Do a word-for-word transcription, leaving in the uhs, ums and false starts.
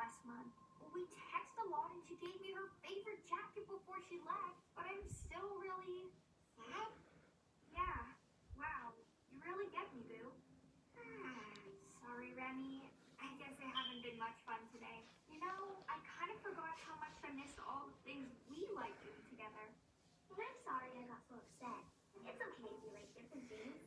last month. We texted a lot and she gave me her favorite jacket before she left, but I'm still really sad. Yeah. Wow. You really get me, Boo. Sorry, Remy. I guess I haven't been much fun today. You know, I kind of forgot how much I missed all the things we like doing together. And I'm sorry I got so upset. It's okay if you like different things.